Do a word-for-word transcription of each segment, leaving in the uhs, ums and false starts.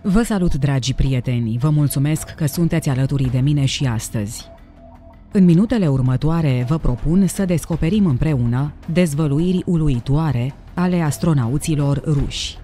Vă salut, dragi prieteni, vă mulțumesc că sunteți alături de mine și astăzi. În minutele următoare vă propun să descoperim împreună dezvăluiri uluitoare ale astronauților ruși.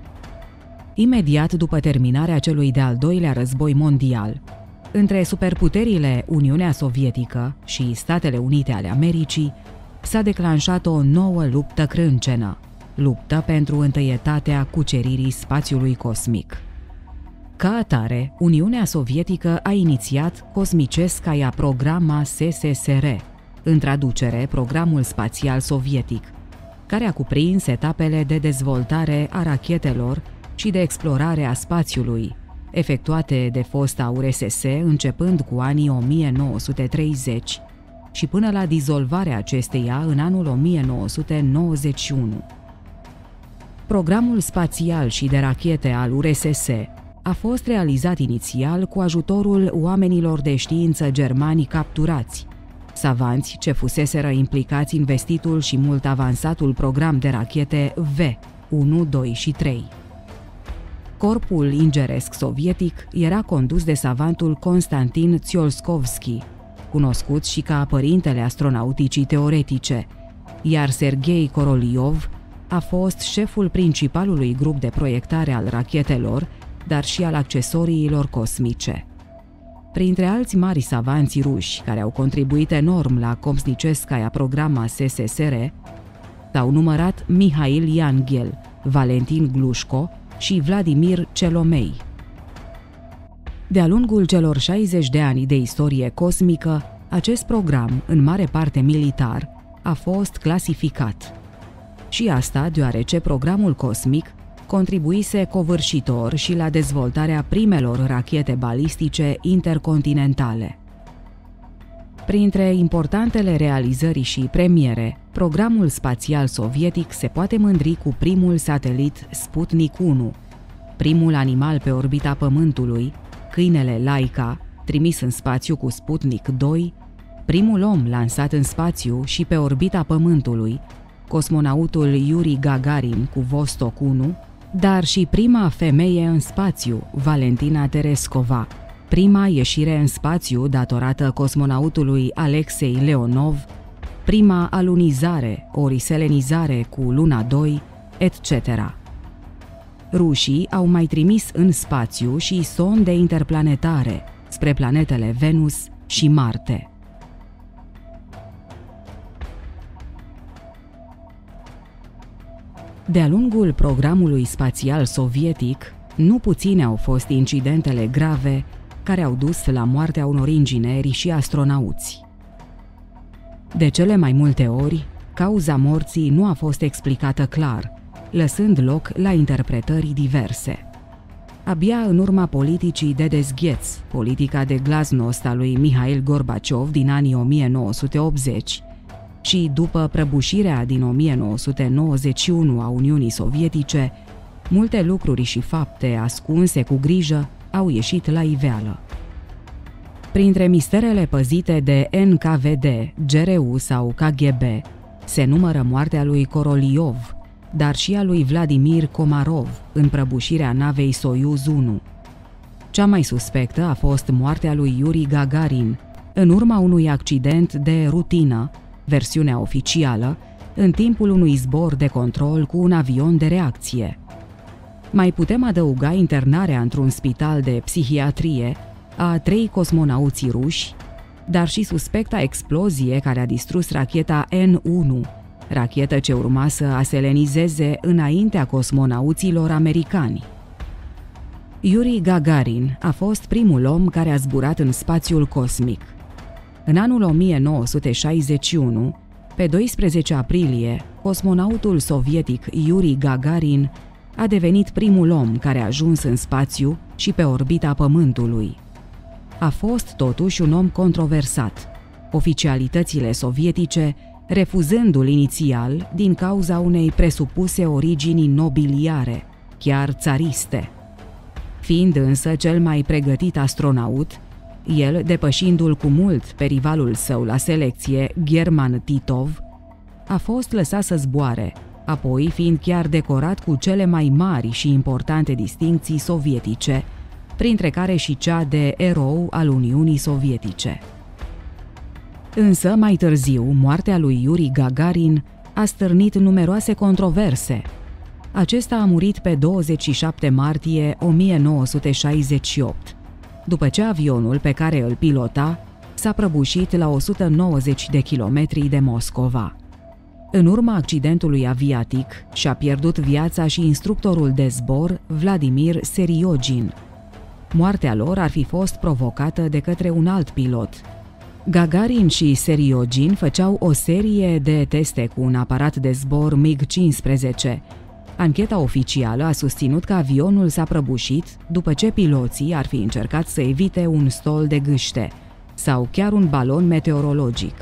Imediat după terminarea celui de-al doilea război mondial, între superputerile Uniunea Sovietică și Statele Unite ale Americii, s-a declanșat o nouă luptă crâncenă, luptă pentru întâietatea cuceririi spațiului cosmic. Ca atare, Uniunea Sovietică a inițiat Cosmiceskaia Programa S S S R, în traducere Programul Spațial Sovietic, care a cuprins etapele de dezvoltare a rachetelor și de explorare a spațiului, efectuate de fosta U R S S începând cu anii o mie nouă sute treizeci și până la dizolvarea acesteia în anul o mie nouă sute nouăzeci și unu. Programul spațial și de rachete al U R S S a fost realizat inițial cu ajutorul oamenilor de știință germani capturați, savanți ce fuseseră implicați în vestitul și mult avansatul program de rachete V unu, doi și trei. Corpul ingeresc sovietic era condus de savantul Konstantin Tsiolkovski, cunoscut și ca părintele astronauticii teoretice, iar Sergei Korolyov a fost șeful principalului grup de proiectare al rachetelor, dar și al accesoriilor cosmice. Printre alți mari savanți ruși care au contribuit enorm la Cosmiceskaia Programa S S S R s-au numărat Mihail Yanghel, Valentin Glushko și Vladimir Celomei. De-a lungul celor șaizeci de ani de istorie cosmică, acest program, în mare parte militar, a fost clasificat. Și asta deoarece programul cosmic contribuise covârșitor și la dezvoltarea primelor rachete balistice intercontinentale. Printre importantele realizări și premiere, programul spațial sovietic se poate mândri cu primul satelit Sputnik unu, primul animal pe orbita Pământului, câinele Laika, trimis în spațiu cu Sputnik doi, primul om lansat în spațiu și pe orbita Pământului, cosmonautul Yuri Gagarin cu Vostok unu, dar și prima femeie în spațiu, Valentina Tereskova, prima ieșire în spațiu datorată cosmonautului Alexei Leonov, prima alunizare ori selenizare cu Luna doi, et cetera. Rușii au mai trimis în spațiu și sonde interplanetare spre planetele Venus și Marte. De-a lungul programului spațial sovietic, nu puține au fost incidentele grave care au dus la moartea unor ingineri și astronauți. De cele mai multe ori, cauza morții nu a fost explicată clar, lăsând loc la interpretări diverse. Abia în urma politicii de dezgheț, politica de glasnost a lui Mihail Gorbaciov din anii o mie nouă sute optzeci, și după prăbușirea din o mie nouă sute nouăzeci și unu a Uniunii Sovietice, multe lucruri și fapte ascunse cu grijă au ieșit la iveală. Printre misterele păzite de N K V D, G R U sau K G B se numără moartea lui Korolyov, dar și a lui Vladimir Komarov în prăbușirea navei Soyuz unu. Cea mai suspectă a fost moartea lui Yuri Gagarin, în urma unui accident de rutină, versiunea oficială, în timpul unui zbor de control cu un avion de reacție. Mai putem adăuga internarea într-un spital de psihiatrie a trei cosmonauți ruși, dar și suspecta explozie care a distrus racheta N unu, rachetă ce urma să aselenizeze înaintea cosmonauților americani. Yuri Gagarin a fost primul om care a zburat în spațiul cosmic. În anul o mie nouă sute șaizeci și unu, pe doisprezece aprilie, cosmonautul sovietic Yuri Gagarin a devenit primul om care a ajuns în spațiu și pe orbita Pământului. A fost totuși un om controversat, oficialitățile sovietice refuzându-l inițial din cauza unei presupuse origini nobiliare, chiar țariste. Fiind însă cel mai pregătit astronaut, el, depășindu-l cu mult pe rivalul său la selecție, German Titov, a fost lăsat să zboare, apoi fiind chiar decorat cu cele mai mari și importante distincții sovietice, printre care și cea de erou al Uniunii Sovietice. Însă, mai târziu, moartea lui Yuri Gagarin a stârnit numeroase controverse. Acesta a murit pe douăzeci și șapte martie o mie nouă sute șaizeci și opt, după ce avionul pe care îl pilota s-a prăbușit la o sută nouăzeci de kilometri de Moscova. În urma accidentului aviatic și-a pierdut viața și instructorul de zbor Vladimir Seriogin. Moartea lor ar fi fost provocată de către un alt pilot. Gagarin și Seriogin făceau o serie de teste cu un aparat de zbor mig cincisprezece. Ancheta oficială a susținut că avionul s-a prăbușit după ce piloții ar fi încercat să evite un stol de gâște sau chiar un balon meteorologic.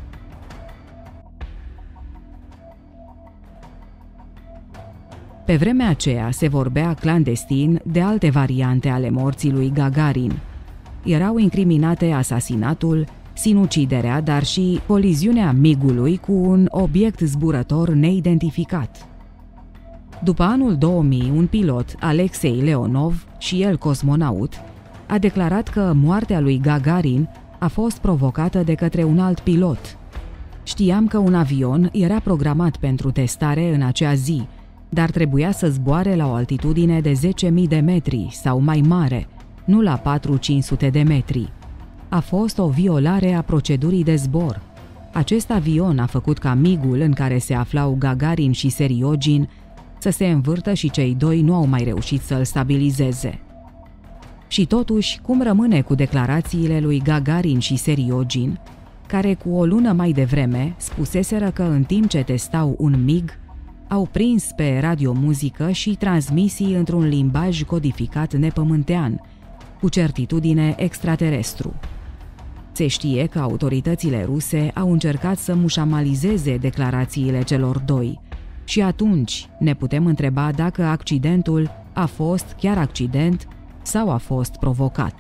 Pe vremea aceea se vorbea clandestin de alte variante ale morții lui Gagarin. Erau incriminate asasinatul, sinuciderea, dar și coliziunea migului cu un obiect zburător neidentificat. După anul două mii, un pilot, Alexei Leonov, și el cosmonaut, a declarat că moartea lui Gagarin a fost provocată de către un alt pilot. Știam că un avion era programat pentru testare în acea zi, dar trebuia să zboare la o altitudine de zece mii de metri sau mai mare, nu la patru-cinci sute de metri. A fost o violare a procedurii de zbor. Acest avion a făcut ca migul în care se aflau Gagarin și Seriogin să se învârtă și cei doi nu au mai reușit să-l stabilizeze. Și totuși, cum rămâne cu declarațiile lui Gagarin și Seriogin, care cu o lună mai devreme spuseseră că în timp ce testau un mig, au prins pe radiomuzică și transmisii într-un limbaj codificat nepământean, cu certitudine extraterestru. Se știe că autoritățile ruse au încercat să mușamalizeze declarațiile celor doi și atunci ne putem întreba dacă accidentul a fost chiar accident sau a fost provocat.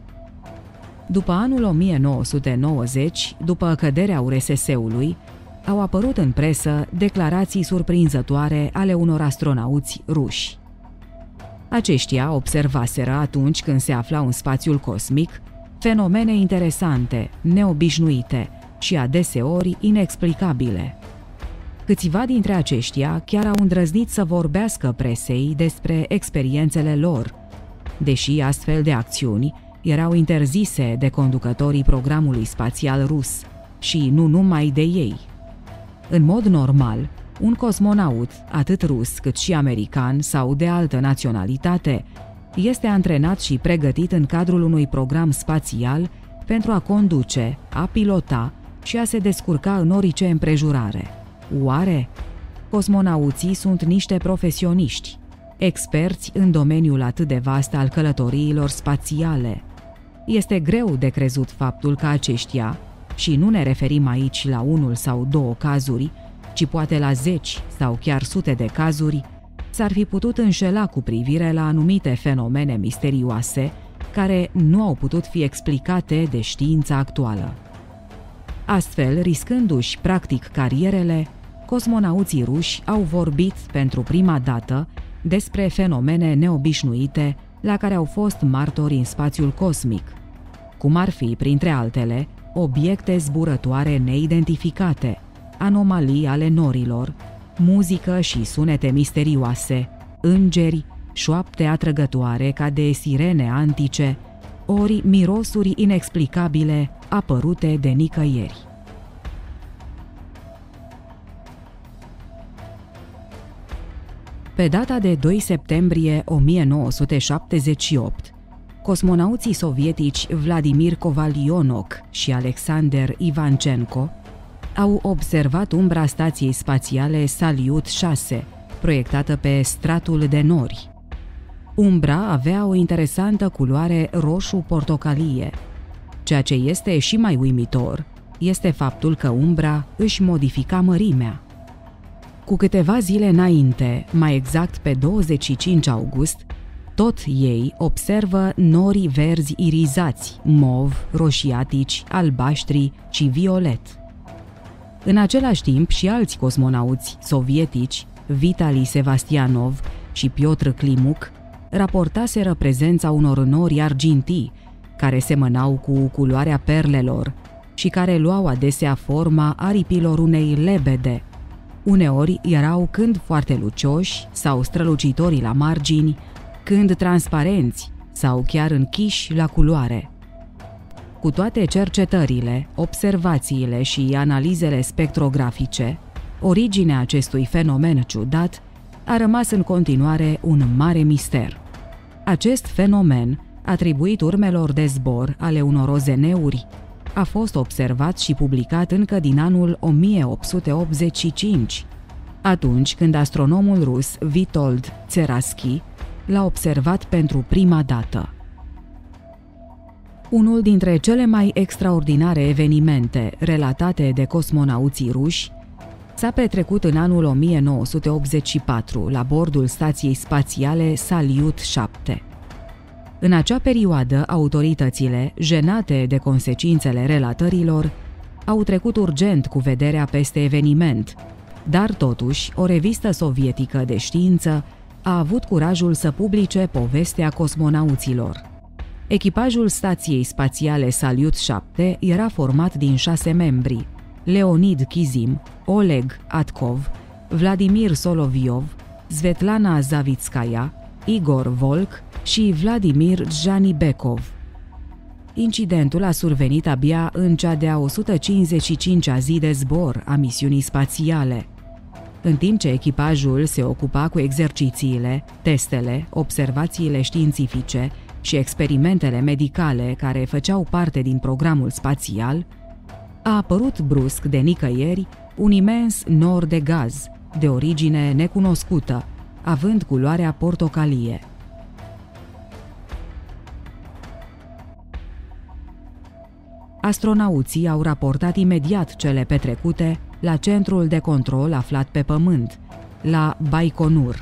După anul o mie nouă sute nouăzeci, după căderea U R S S-ului, au apărut în presă declarații surprinzătoare ale unor astronauți ruși. Aceștia observaseră atunci când se aflau în spațiul cosmic fenomene interesante, neobișnuite și adeseori inexplicabile. Câțiva dintre aceștia chiar au îndrăznit să vorbească presei despre experiențele lor, deși astfel de acțiuni erau interzise de conducătorii programului spațial rus și nu numai de ei. În mod normal, un cosmonaut, atât rus cât și american sau de altă naționalitate, este antrenat și pregătit în cadrul unui program spațial pentru a conduce, a pilota și a se descurca în orice împrejurare. Oare? Cosmonauții sunt niște profesioniști, experți în domeniul atât de vast al călătoriilor spațiale. Este greu de crezut faptul că aceștia, și nu ne referim aici la unul sau două cazuri, ci poate la zeci sau chiar sute de cazuri, s-ar fi putut înșela cu privire la anumite fenomene misterioase care nu au putut fi explicate de știința actuală. Astfel, riscându-și practic carierele, cosmonauții ruși au vorbit pentru prima dată despre fenomene neobișnuite la care au fost martori în spațiul cosmic, cum ar fi, printre altele, obiecte zburătoare neidentificate, anomalii ale norilor, muzică și sunete misterioase, îngeri, șoapte atrăgătoare ca de sirene antice, ori mirosuri inexplicabile apărute de nicăieri. Pe data de doi septembrie o mie nouă sute șaptezeci și opt, cosmonauții sovietici Vladimir Kovalionok și Alexander Ivanchenko au observat umbra stației spațiale Salyut șase, proiectată pe stratul de nori. Umbra avea o interesantă culoare roșu-portocalie. Ceea ce este și mai uimitor este faptul că umbra își modifica mărimea. Cu câteva zile înainte, mai exact pe douăzeci și cinci august, tot ei observă nori verzi irizați, mov, roșiatici, albaștri și violet. În același timp și alți cosmonauți sovietici Vitali Sevastianov și Piotr Klimuc, raportaseră prezența unor nori argintii, care semănau cu culoarea perlelor și care luau adesea forma aripilor unei lebede. Uneori erau când foarte lucioși sau strălucitori la margini, când transparenți sau chiar închiși la culoare. Cu toate cercetările, observațiile și analizele spectrografice, originea acestui fenomen ciudat a rămas în continuare un mare mister. Acest fenomen, atribuit urmelor de zbor ale unor ozeneuri, a fost observat și publicat încă din anul o mie opt sute optzeci și cinci, atunci când astronomul rus Witold Tseraski l-a observat pentru prima dată. Unul dintre cele mai extraordinare evenimente relatate de cosmonauții ruși s-a petrecut în anul o mie nouă sute optzeci și patru la bordul stației spațiale Salyut șapte. În acea perioadă, autoritățile, jenate de consecințele relatărilor, au trecut urgent cu vederea peste eveniment, dar totuși o revistă sovietică de știință a avut curajul să publice povestea cosmonauților. Echipajul stației spațiale Salyut șapte era format din șase membri: Leonid Kizim, Oleg Atkov, Vladimir Soloviov, Svetlana Zavitskaya, Igor Volk și Vladimir Janibekov. Incidentul a survenit abia în cea de-a o sută cincizeci și cincea zi de zbor a misiunii spațiale. În timp ce echipajul se ocupa cu exercițiile, testele, observațiile științifice și experimentele medicale care făceau parte din programul spațial, a apărut brusc de nicăieri un imens nor de gaz, de origine necunoscută, având culoarea portocalie. Astronauții au raportat imediat cele petrecute la centrul de control aflat pe Pământ, la Baikonur.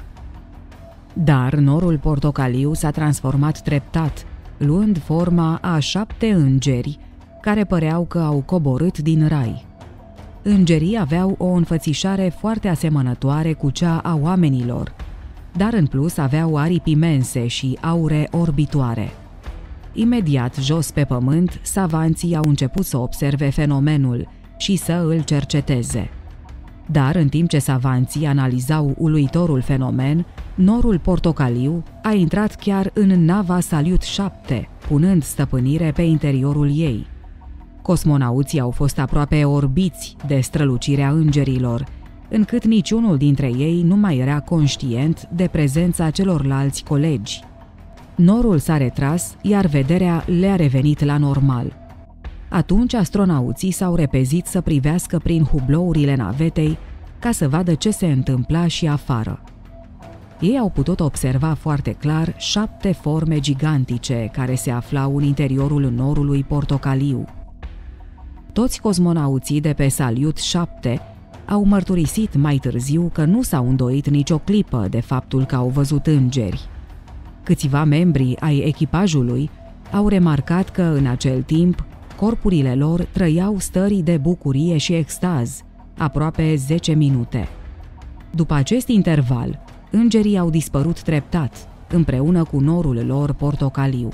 Dar norul portocaliu s-a transformat treptat, luând forma a șapte îngeri care păreau că au coborât din rai. Îngerii aveau o înfățișare foarte asemănătoare cu cea a oamenilor, dar în plus aveau aripi imense și aure orbitoare. Imediat jos pe pământ, savanții au început să observe fenomenul și să îl cerceteze. Dar în timp ce savanții analizau uluitorul fenomen, norul portocaliu a intrat chiar în nava Salyut șapte, punând stăpânire pe interiorul ei. Cosmonauții au fost aproape orbiți de strălucirea îngerilor, încât niciunul dintre ei nu mai era conștient de prezența celorlalți colegi. Norul s-a retras, iar vederea le-a revenit la normal. Atunci astronauții s-au repezit să privească prin hublourile navetei ca să vadă ce se întâmpla și afară. Ei au putut observa foarte clar șapte forme gigantice care se aflau în interiorul norului portocaliu. Toți cosmonauții de pe Salyut șapte au mărturisit mai târziu că nu s-au îndoit nicio clipă de faptul că au văzut îngeri. Câțiva membri ai echipajului au remarcat că în acel timp corpurile lor trăiau stări de bucurie și extaz, aproape zece minute. După acest interval, îngerii au dispărut treptat, împreună cu norul lor portocaliu.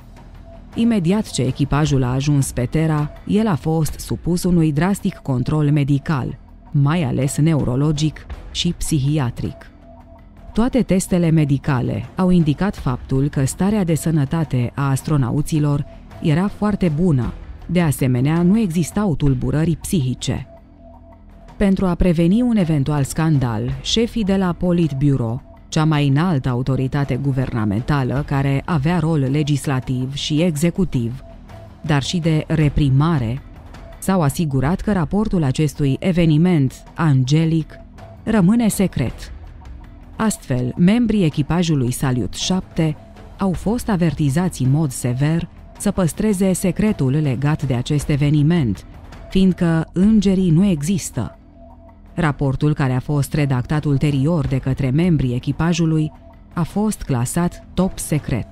Imediat ce echipajul a ajuns pe Terra, el a fost supus unui drastic control medical, mai ales neurologic și psihiatric. Toate testele medicale au indicat faptul că starea de sănătate a astronauților era foarte bună, de asemenea nu existau tulburări psihice. Pentru a preveni un eventual scandal, șefii de la Politburo, cea mai înaltă autoritate guvernamentală care avea rol legislativ și executiv, dar și de reprimare, s-au asigurat că raportul acestui eveniment angelic rămâne secret. Astfel, membrii echipajului Salyut șapte au fost avertizați în mod sever să păstreze secretul legat de acest eveniment, fiindcă îngerii nu există. Raportul, care a fost redactat ulterior de către membrii echipajului, a fost clasat top secret.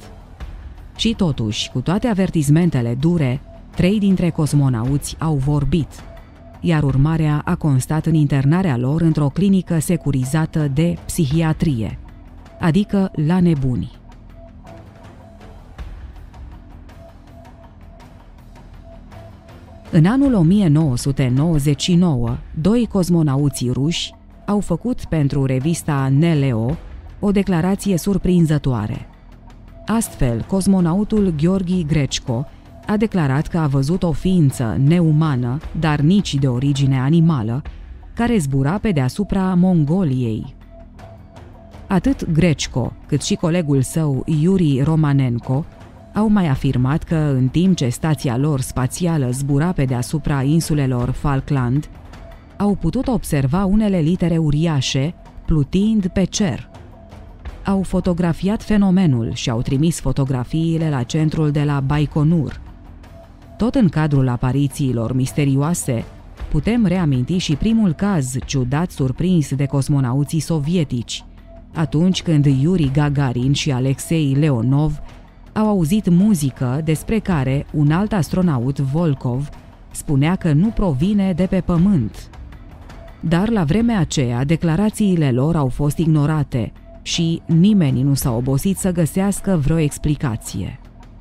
Și totuși, cu toate avertizmentele dure, trei dintre cosmonauți au vorbit, iar urmarea a constat în internarea lor într-o clinică securizată de psihiatrie, adică la nebuni. În anul o mie nouă sute nouăzeci și nouă, doi cosmonauți ruși au făcut pentru revista Neleo o declarație surprinzătoare. Astfel, cosmonautul Gheorghi Grechko a declarat că a văzut o ființă neumană, dar nici de origine animală, care zbura pe deasupra Mongoliei. Atât Grechko, cât și colegul său Yuri Romanenko au mai afirmat că, în timp ce stația lor spațială zbura pe deasupra insulelor Falkland, au putut observa unele litere uriașe plutind pe cer. Au fotografiat fenomenul și au trimis fotografiile la centrul de la Baikonur. Tot în cadrul aparițiilor misterioase, putem reaminti și primul caz ciudat surprins de cosmonauții sovietici, atunci când Yuri Gagarin și Alexei Leonov au auzit muzică despre care un alt astronaut, Volkov, spunea că nu provine de pe Pământ. Dar la vremea aceea, declarațiile lor au fost ignorate și nimeni nu s-a obosit să găsească vreo explicație.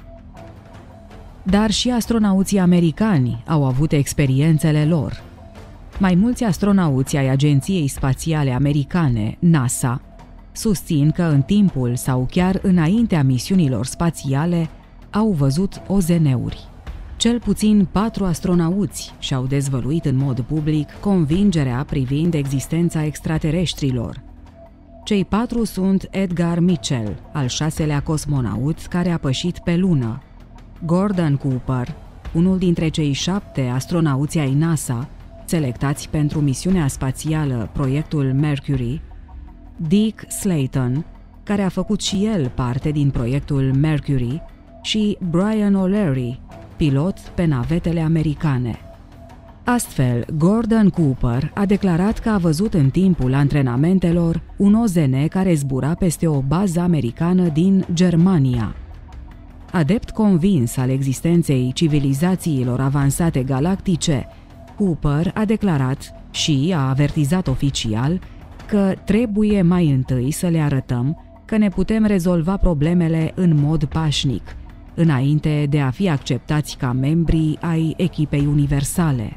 Dar și astronauții americani au avut experiențele lor. Mai mulți astronauți ai Agenției Spațiale Americane, NASA, susțin că în timpul sau chiar înaintea misiunilor spațiale au văzut O Z N-uri. Cel puțin patru astronauți și-au dezvăluit în mod public convingerea privind existența extraterestrilor. Cei patru sunt Edgar Mitchell, al șaselea cosmonaut care a pășit pe lună, Gordon Cooper, unul dintre cei șapte astronauți ai NASA, selectați pentru misiunea spațială proiectul Mercury, Dick Slayton, care a făcut și el parte din proiectul Mercury, și Brian O'Leary, pilot pe navetele americane. Astfel, Gordon Cooper a declarat că a văzut în timpul antrenamentelor un O Z N care zbura peste o bază americană din Germania. Adept convins al existenței civilizațiilor avansate galactice, Cooper a declarat și a avertizat oficial că trebuie mai întâi să le arătăm că ne putem rezolva problemele în mod pașnic, înainte de a fi acceptați ca membri ai echipei universale.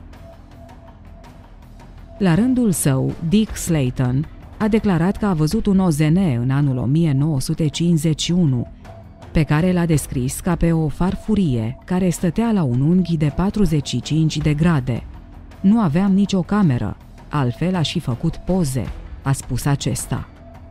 La rândul său, Dick Slayton a declarat că a văzut un O Z N în anul o mie nouă sute cincizeci și unu, pe care l-a descris ca pe o farfurie care stătea la un unghi de patruzeci și cinci de grade. Nu aveam nicio cameră, altfel aș fi făcut poze, a spus acesta.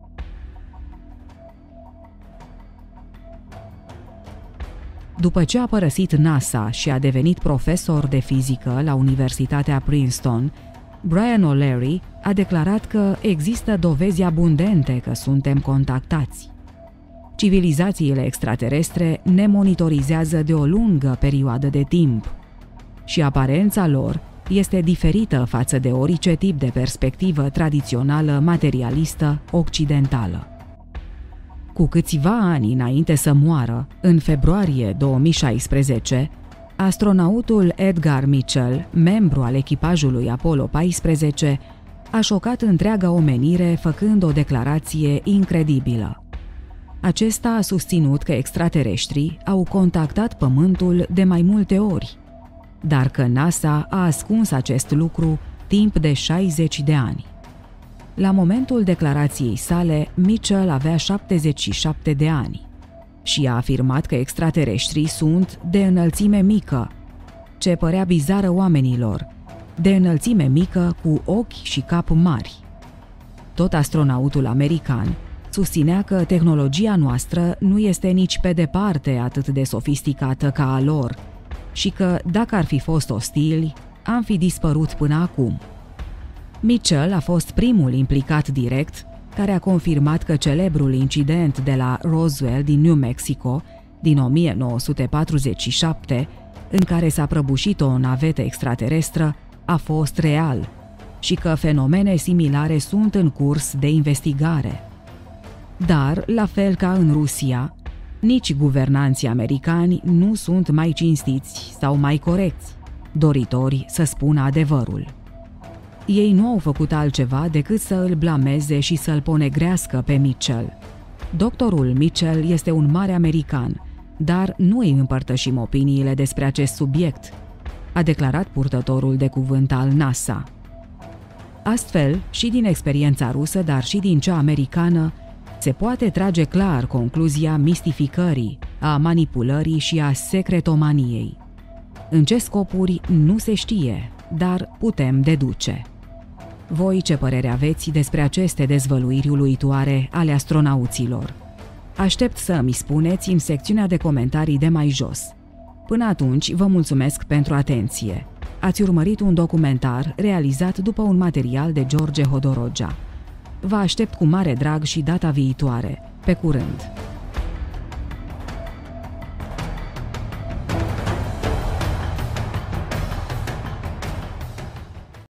După ce a părăsit NASA și a devenit profesor de fizică la Universitatea Princeton, Brian O'Leary a declarat că există dovezi abundente că suntem contactați. Civilizațiile extraterestre ne monitorizează de o lungă perioadă de timp și aparența lor este diferită față de orice tip de perspectivă tradițională materialistă occidentală. Cu câțiva ani înainte să moară, în februarie două mii șaisprezece, astronautul Edgar Mitchell, membru al echipajului Apollo paisprezece, a șocat întreaga omenire făcând o declarație incredibilă. Acesta a susținut că extraterestrii au contactat Pământul de mai multe ori, dar că NASA a ascuns acest lucru timp de șaizeci de ani. La momentul declarației sale, Mitchell avea șaptezeci și șapte de ani și a afirmat că extraterestrii sunt de înălțime mică, ce părea bizară oamenilor, de înălțime mică cu ochi și cap mari. Tot astronautul american susținea că tehnologia noastră nu este nici pe departe atât de sofisticată ca a lor și că, dacă ar fi fost ostili, am fi dispărut până acum. Mitchell a fost primul implicat direct care a confirmat că celebrul incident de la Roswell din New Mexico din o mie nouă sute patruzeci și șapte, în care s-a prăbușit o navetă extraterestră, a fost real și că fenomene similare sunt în curs de investigare. Dar, la fel ca în Rusia, nici guvernanții americani nu sunt mai cinstiți sau mai corecți, doritori să spună adevărul. Ei nu au făcut altceva decât să îl blameze și să-l ponegrească pe Mitchell. Doctorul Mitchell este un mare american, dar nu îi împărtășim opiniile despre acest subiect, a declarat purtătorul de cuvânt al NASA. Astfel, și din experiența rusă, dar și din cea americană, se poate trage clar concluzia mistificării, a manipulării și a secretomaniei. În ce scopuri nu se știe, dar putem deduce. Voi ce părere aveți despre aceste dezvăluiri uluitoare ale astronauților? Aștept să mi spuneți în secțiunea de comentarii de mai jos. Până atunci, vă mulțumesc pentru atenție. Ați urmărit un documentar realizat după un material de George Hodorogea. Vă aștept cu mare drag și data viitoare. Pe curând!